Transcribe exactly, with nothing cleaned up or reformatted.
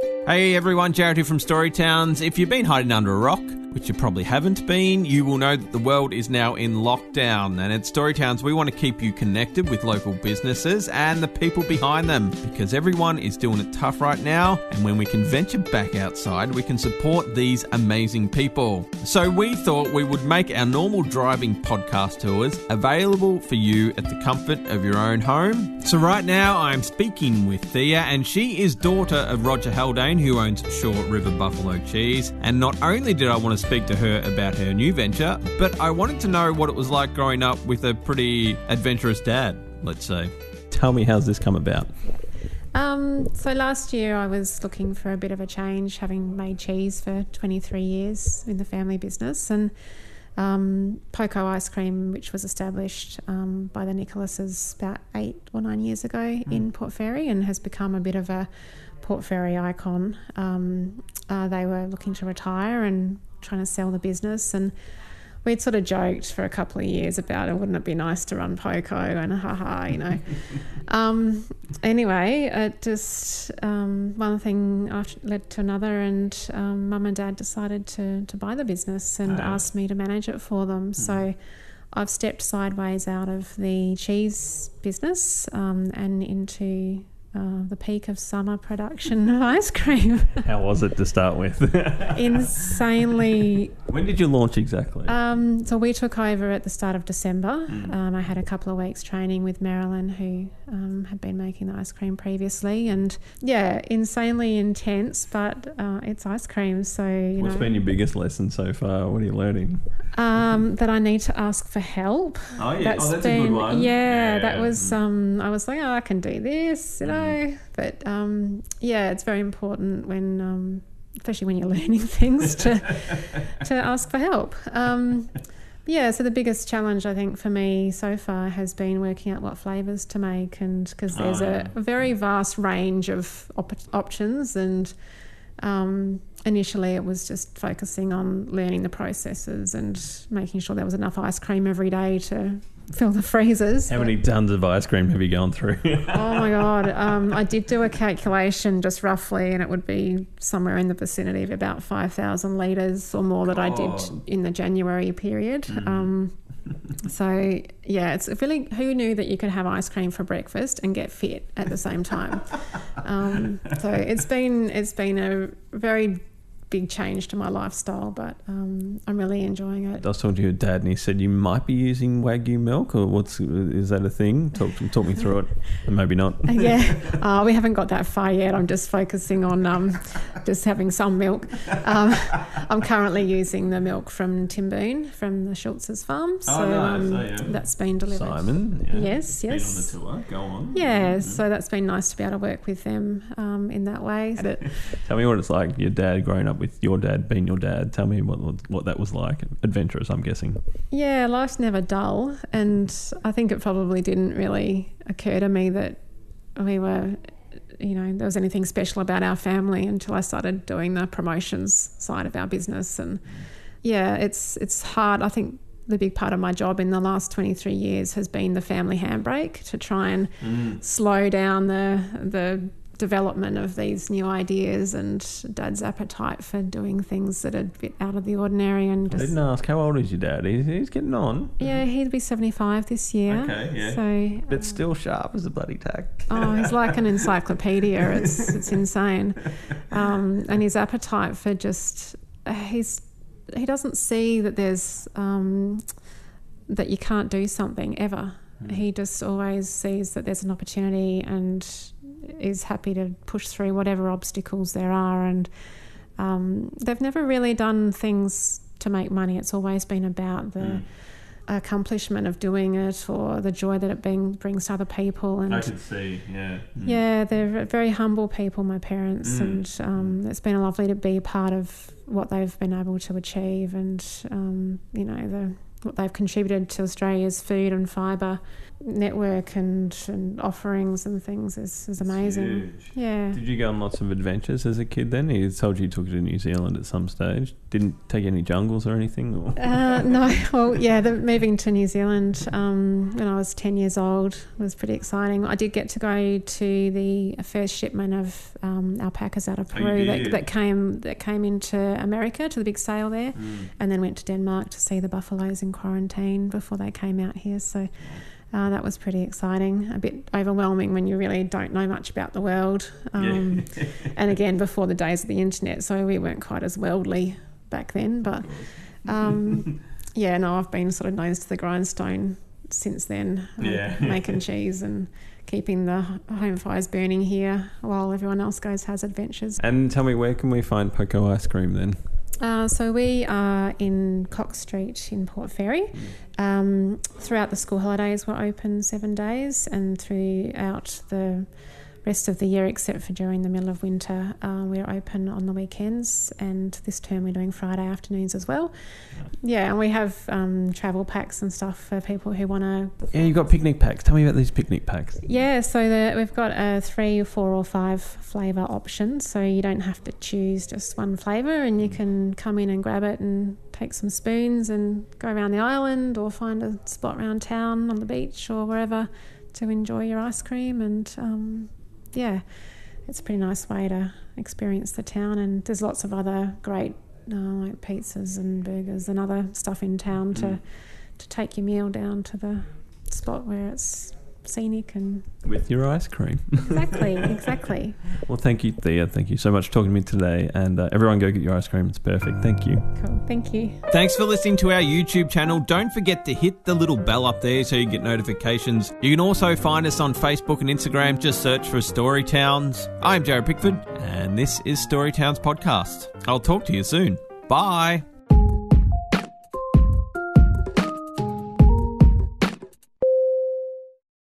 Hey everyone, Jared here from Storytowns. If you've been hiding under a rock, which you probably haven't been, you will know that the world is now in lockdown. And at Storytowns, we want to keep you connected with local businesses and the people behind them, because everyone is doing it tough right now. And when we can venture back outside, we can support these amazing people. So we thought we would make our normal driving podcast tours available for you at the comfort of your own home. So right now, I'm speaking with Thea, and she is daughter of Roger Haldane, who owns Short River Buffalo Cheese. And not only did I want to speak to her about her new venture, but I wanted to know what it was like growing up with a pretty adventurous dad, let's say. Tell me, how's this come about? Um, so last year I was looking for a bit of a change, having made cheese for twenty-three years in the family business, and um, Poco Ice Cream, which was established um, by the Nicholases about eight or nine years ago mm. in Port Fairy, and has become a bit of a Port Fairy icon. Um, uh, they were looking to retire and trying to sell the business, and we'd sort of joked for a couple of years about it. Wouldn't it be nice to run Poco? And haha, you know. um, anyway, it just um, one thing after led to another, and um, Mum and Dad decided to to buy the business and oh. asked me to manage it for them. Mm. So I've stepped sideways out of the cheese business um, and into Uh, the peak of summer production of ice cream. How was it to start with? Insanely. When did you launch exactly? Um, so we took over at the start of December. Mm. Um, I had a couple of weeks training with Marilyn, who um, had been making the ice cream previously, and yeah, insanely intense, but uh, it's ice cream, so you What's know. been your biggest lesson so far? What are you learning? Um, that I need to ask for help. Oh yeah, that's oh, that's been, a good one. Yeah, yeah. that was. Um, I was like, oh, I can do this, you know. Mm. But um, yeah, it's very important when, um, especially when you're learning things, to to ask for help. Um, yeah, so the biggest challenge I think for me so far has been working out what flavours to make, and because there's oh, yeah. a, a very vast range of op- options, and um, initially it was just focusing on learning the processes and making sure there was enough ice cream every day to fill the freezers. How many tons of ice cream have you gone through? Oh my God. Um, I did do a calculation just roughly, and it would be somewhere in the vicinity of about five thousand litres or more that God. I did in the January period. Mm. Um, so yeah, it's really, who knew that you could have ice cream for breakfast and get fit at the same time? um, so it's been, it's been a very big change to my lifestyle, but um, I'm really enjoying it. I was talking to your dad, and he said you might be using Wagyu milk, or what's is that a thing? Talk talk me through it. Maybe not. Yeah, uh, we haven't got that far yet. I'm just focusing on um, just having some milk. Um, I'm currently using the milk from Timboon, from the Schultz's farm. So oh, nice. um, oh, yeah. that's been delivered. Simon. Yeah. Yes, yes. Been on the tour. Go on. Yeah, mm-hmm. so that's been nice to be able to work with them um, in that way. Tell me what it's like, your dad growing up with your dad being your dad. Tell me what what that was like. Adventurous, I'm guessing. Yeah, life's never dull, and I think it probably didn't really occur to me that we were, you know, there was anything special about our family until I started doing the promotions side of our business. And yeah, it's it's hard. I think the big part of my job in the last twenty-three years has been the family handbrake, to try and mm. slow down the the development of these new ideas, and Dad's appetite for doing things that are a bit out of the ordinary. And just, I didn't ask, how old is your dad? He's, he's getting on. Yeah, he'd be seventy-five this year. Okay, yeah. So, but still sharp as a bloody tack. Oh, he's like an encyclopedia. It's it's insane. Um, and his appetite for just, he's he doesn't see that there's um, that you can't do something ever. Mm. He just always sees that there's an opportunity, and is happy to push through whatever obstacles there are. And um, they've never really done things to make money. It's always been about the mm. accomplishment of doing it, or the joy that it being, brings to other people. And I could see, yeah. Mm. Yeah, they're very humble people, my parents, mm. and um, it's been lovely to be part of what they've been able to achieve, and um, you know, the what they've contributed to Australia's food and fibre. network and, and offerings and things is, is amazing. Huge. Yeah. Did you go on lots of adventures as a kid then? You told you took you to New Zealand at some stage. Didn't take any jungles or anything? Or? Uh, no, well, yeah, the, moving to New Zealand um, when I was ten years old was pretty exciting. I did get to go to the first shipment of um, alpacas out of Peru oh, that, that came that came into America, to the big sale there, mm. and then went to Denmark to see the buffaloes in quarantine before they came out here. So uh, that was pretty exciting. A bit overwhelming when you really don't know much about the world. Um, yeah. And again, before the days of the internet, so we weren't quite as worldly back then. But um, yeah, no, I've been sort of nose to the grindstone since then, uh, yeah. making cheese and keeping the home fires burning here while everyone else goes has adventures. And tell me, where can we find Poco Ice Cream then? Uh, so we are in Cox Street in Port Fairy. Um, throughout the school holidays we're open seven days, and throughout the rest of the year, except for during the middle of winter, uh, we're open on the weekends, and this term we're doing Friday afternoons as well. Yeah, and we have um, travel packs and stuff for people who want to... Yeah, you've got picnic packs. Tell me about these picnic packs. Yeah, so the, we've got a three, four or five flavour options, so you don't have to choose just one flavour, and you can come in and grab it and take some spoons and go around the island or find a spot around town on the beach or wherever to enjoy your ice cream. And um, yeah, it's a pretty nice way to experience the town, and there's lots of other great uh, like pizzas and burgers and other stuff in town to mm. to take your meal down to the spot where it's scenic and with your ice cream. Exactly, exactly. Well, thank you, Thea. Thank you so much for talking to me today. And uh, everyone go get your ice cream. It's perfect. Thank you. Cool. Thank you. Thanks for listening to our YouTube channel. Don't forget to hit the little bell up there so you get notifications. You can also find us on Facebook and Instagram. Just search for Storytowns. I'm Jared Pickford, and this is Storytowns Podcast. I'll talk to you soon. Bye.